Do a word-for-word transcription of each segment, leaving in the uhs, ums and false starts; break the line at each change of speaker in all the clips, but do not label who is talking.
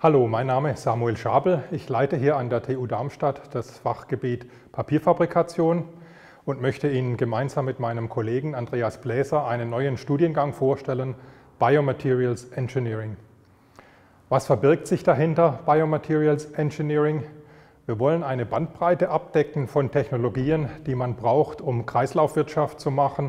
Hallo, mein Name ist Samuel Schabel. Ich leite hier an der T U Darmstadt das Fachgebiet Papierfabrikation und möchte Ihnen gemeinsam mit meinem Kollegen Andreas Bläser einen neuen Studiengang vorstellen, Biomaterials Engineering. Was verbirgt sich dahinter, Biomaterials Engineering? Wir wollen eine Bandbreite abdecken von Technologien, die man braucht, um Kreislaufwirtschaft zu machen,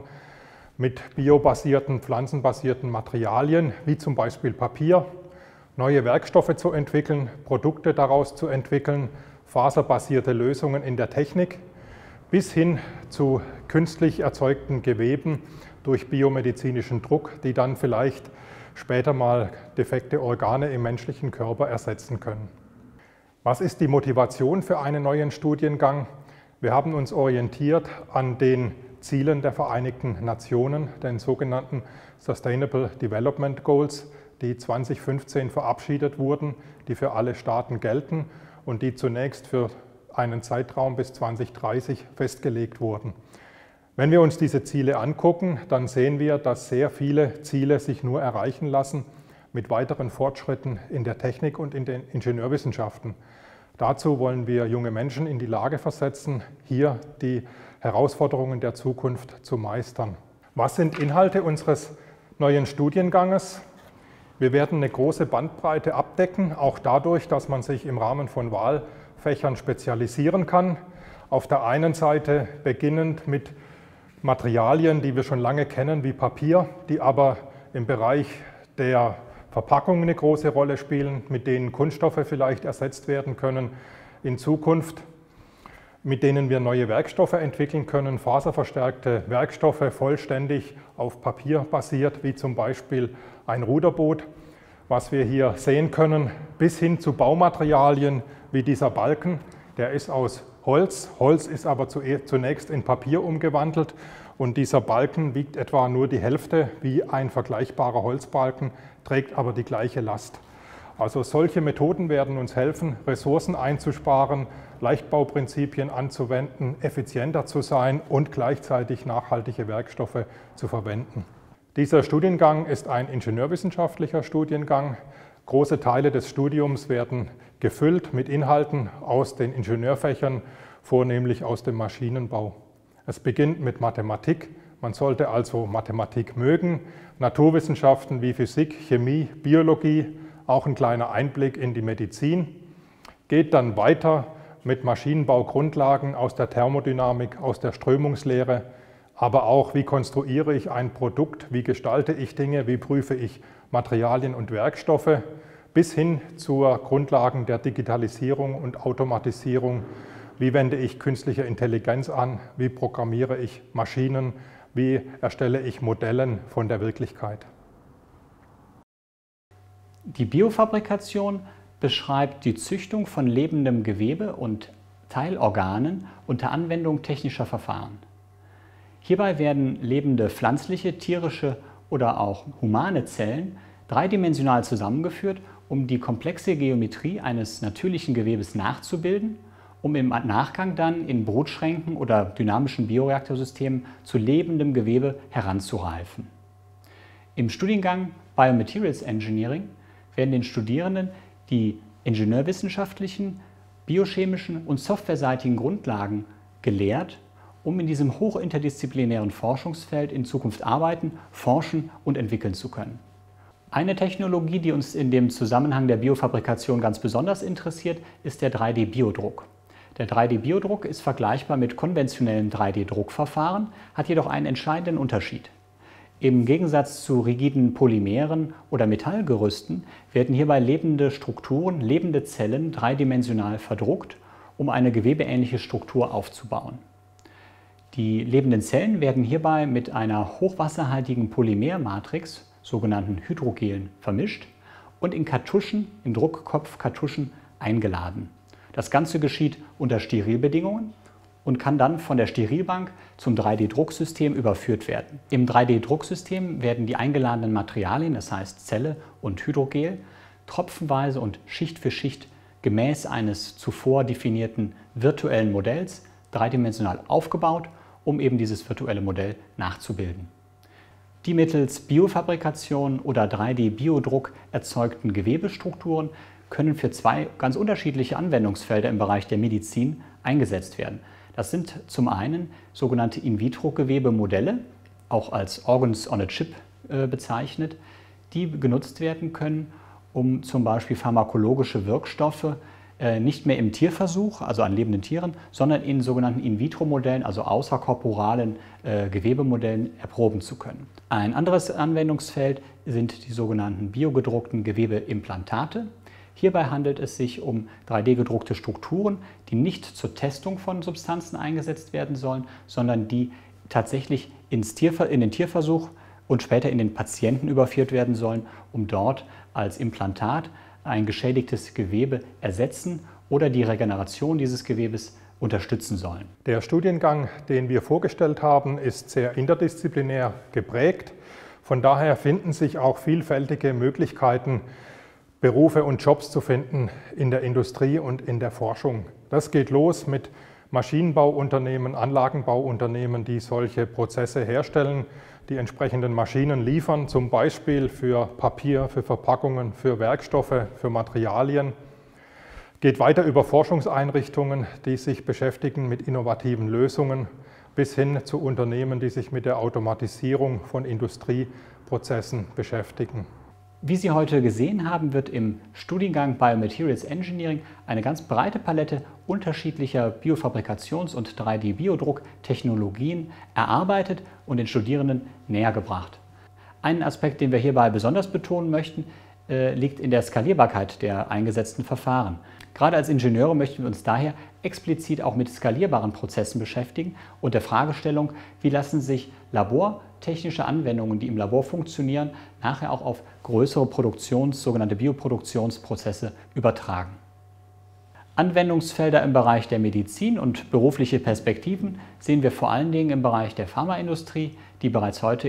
mit biobasierten, pflanzenbasierten Materialien, wie zum Beispiel Papier, neue Werkstoffe zu entwickeln, Produkte daraus zu entwickeln, faserbasierte Lösungen in der Technik, bis hin zu künstlich erzeugten Geweben durch biomedizinischen Druck, die dann vielleicht später mal defekte Organe im menschlichen Körper ersetzen können. Was ist die Motivation für einen neuen Studiengang? Wir haben uns orientiert an den Zielen der Vereinigten Nationen, den sogenannten Sustainable Development Goals, die zweitausendfünfzehn verabschiedet wurden, die für alle Staaten gelten und die zunächst für einen Zeitraum bis zweitausenddreißig festgelegt wurden. Wenn wir uns diese Ziele angucken, dann sehen wir, dass sehr viele Ziele sich nur erreichen lassen mit weiteren Fortschritten in der Technik und in den Ingenieurwissenschaften. Dazu wollen wir junge Menschen in die Lage versetzen, hier die Herausforderungen der Zukunft zu meistern. Was sind Inhalte unseres neuen Studienganges? Wir werden eine große Bandbreite abdecken, auch dadurch, dass man sich im Rahmen von Wahlfächern spezialisieren kann. Auf der einen Seite beginnend mit Materialien, die wir schon lange kennen, wie Papier, die aber im Bereich der Verpackung eine große Rolle spielen, mit denen Kunststoffe vielleicht ersetzt werden können in Zukunft, mit denen wir neue Werkstoffe entwickeln können, faserverstärkte Werkstoffe, vollständig auf Papier basiert, wie zum Beispiel ein Ruderboot, was wir hier sehen können, bis hin zu Baumaterialien wie dieser Balken. Der ist aus Holz, Holz ist aber zunächst in Papier umgewandelt und dieser Balken wiegt etwa nur die Hälfte wie ein vergleichbarer Holzbalken, trägt aber die gleiche Last. Also solche Methoden werden uns helfen, Ressourcen einzusparen, Leichtbauprinzipien anzuwenden, effizienter zu sein und gleichzeitig nachhaltige Werkstoffe zu verwenden. Dieser Studiengang ist ein ingenieurwissenschaftlicher Studiengang. Große Teile des Studiums werden gefüllt mit Inhalten aus den Ingenieurfächern, vornehmlich aus dem Maschinenbau. Es beginnt mit Mathematik. Man sollte also Mathematik mögen, Naturwissenschaften wie Physik, Chemie, Biologie, auch ein kleiner Einblick in die Medizin. Geht dann weiter mit Maschinenbaugrundlagen aus der Thermodynamik, aus der Strömungslehre, aber auch, wie konstruiere ich ein Produkt, wie gestalte ich Dinge, wie prüfe ich Materialien und Werkstoffe, bis hin zur Grundlagen der Digitalisierung und Automatisierung. Wie wende ich künstliche Intelligenz an, wie programmiere ich Maschinen, wie erstelle ich Modelle von der Wirklichkeit.
Die Biofabrikation beschreibt die Züchtung von lebendem Gewebe und Teilorganen unter Anwendung technischer Verfahren. Hierbei werden lebende pflanzliche, tierische oder auch humane Zellen dreidimensional zusammengeführt, um die komplexe Geometrie eines natürlichen Gewebes nachzubilden, um im Nachgang dann in Brutschränken oder dynamischen Bioreaktorsystemen zu lebendem Gewebe heranzureifen. Im Studiengang Biomaterials Engineering werden den Studierenden die ingenieurwissenschaftlichen, biochemischen und softwareseitigen Grundlagen gelehrt, um in diesem hochinterdisziplinären Forschungsfeld in Zukunft arbeiten, forschen und entwickeln zu können. Eine Technologie, die uns in dem Zusammenhang der Biofabrikation ganz besonders interessiert, ist der drei D Biodruck. Der drei D Biodruck ist vergleichbar mit konventionellen drei D Druckverfahren, hat jedoch einen entscheidenden Unterschied. Im Gegensatz zu rigiden Polymeren oder Metallgerüsten werden hierbei lebende Strukturen, lebende Zellen dreidimensional verdruckt, um eine gewebeähnliche Struktur aufzubauen. Die lebenden Zellen werden hierbei mit einer hochwasserhaltigen Polymermatrix, sogenannten Hydrogelen, vermischt und in Kartuschen, in Druckkopfkartuschen eingeladen. Das Ganze geschieht unter Sterilbedingungen und kann dann von der Sterilbank zum drei D Drucksystem überführt werden. Im drei D Drucksystem werden die eingeladenen Materialien, das heißt Zelle und Hydrogel, tropfenweise und Schicht für Schicht gemäß eines zuvor definierten virtuellen Modells dreidimensional aufgebaut, um eben dieses virtuelle Modell nachzubilden. Die mittels Biofabrikation oder drei D Biodruck erzeugten Gewebestrukturen können für zwei ganz unterschiedliche Anwendungsfelder im Bereich der Medizin eingesetzt werden. Das sind zum einen sogenannte In-vitro-Gewebemodelle, auch als Organs on a Chip äh, bezeichnet, die genutzt werden können, um zum Beispiel pharmakologische Wirkstoffe äh, nicht mehr im Tierversuch, also an lebenden Tieren, sondern in sogenannten In-vitro-Modellen, also außerkorporalen äh, Gewebemodellen, erproben zu können. Ein anderes Anwendungsfeld sind die sogenannten biogedruckten Gewebeimplantate. Hierbei handelt es sich um drei D gedruckte Strukturen, die nicht zur Testung von Substanzen eingesetzt werden sollen, sondern die tatsächlich ins Tierver- in den Tierversuch und später in den Patienten überführt werden sollen, um dort als Implantat ein geschädigtes Gewebe ersetzen oder die Regeneration dieses Gewebes unterstützen sollen.
Der Studiengang, den wir vorgestellt haben, ist sehr interdisziplinär geprägt. Von daher finden sich auch vielfältige Möglichkeiten, Berufe und Jobs zu finden in der Industrie und in der Forschung. Das geht los mit Maschinenbauunternehmen, Anlagenbauunternehmen, die solche Prozesse herstellen, die entsprechenden Maschinen liefern, zum Beispiel für Papier, für Verpackungen, für Werkstoffe, für Materialien. Geht weiter über Forschungseinrichtungen, die sich beschäftigen mit innovativen Lösungen, bis hin zu Unternehmen, die sich mit der Automatisierung von Industrieprozessen beschäftigen.
Wie Sie heute gesehen haben, wird im Studiengang Biomaterials Engineering eine ganz breite Palette unterschiedlicher Biofabrikations- und drei D Biodrucktechnologien erarbeitet und den Studierenden näher gebracht. Einen Aspekt, den wir hierbei besonders betonen möchten, äh, liegt in der Skalierbarkeit der eingesetzten Verfahren. Gerade als Ingenieure möchten wir uns daher explizit auch mit skalierbaren Prozessen beschäftigen und der Fragestellung, wie lassen sich labortechnische Anwendungen, die im Labor funktionieren, nachher auch auf größere Produktions-, sogenannte Bioproduktionsprozesse übertragen. Anwendungsfelder im Bereich der Medizin und berufliche Perspektiven sehen wir vor allen Dingen im Bereich der Pharmaindustrie, die bereits heute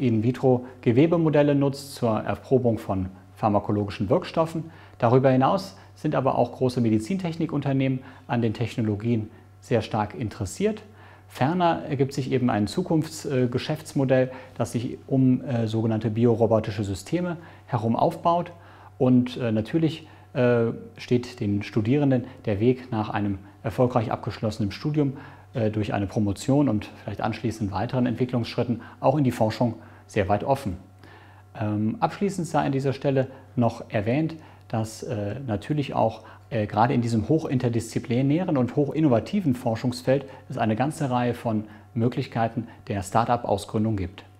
In-vitro-Gewebemodelle nutzt zur Erprobung von pharmakologischen Wirkstoffen. Darüber hinaus sind aber auch große Medizintechnikunternehmen an den Technologien sehr stark interessiert. Ferner ergibt sich eben ein Zukunftsgeschäftsmodell, das sich um äh, sogenannte biorobotische Systeme herum aufbaut. Und äh, natürlich äh, steht den Studierenden der Weg nach einem erfolgreich abgeschlossenen Studium äh, durch eine Promotion und vielleicht anschließend weiteren Entwicklungsschritten auch in die Forschung sehr weit offen. Ähm, abschließend sei an dieser Stelle noch erwähnt, dass äh, natürlich auch äh, gerade in diesem hochinterdisziplinären und hochinnovativen Forschungsfeld es eine ganze Reihe von Möglichkeiten der Start-up-Ausgründung gibt.